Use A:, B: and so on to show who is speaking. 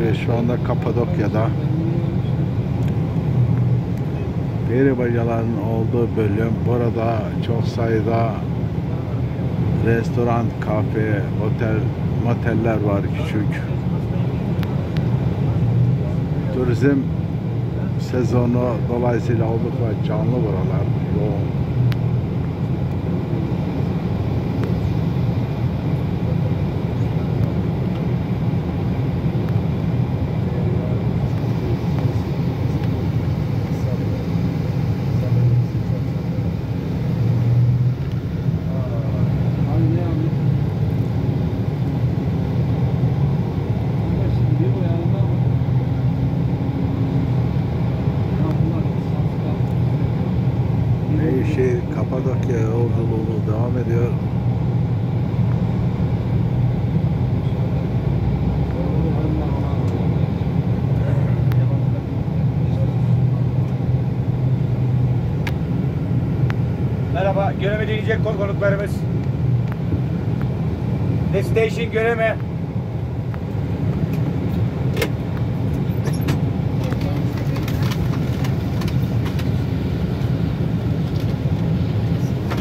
A: Şu anda Kapadokya'da peri bacaların olduğu bölüm. Burada çok sayıda restoran, kafe, otel, moteller var küçük. Turizm sezonu dolayısıyla oldukça canlı buralar, yoğun. Kapadokya yolculuğu devam ediyor.
B: Merhaba, Göreme dinleyecek konuklarımız. Destination Göreme.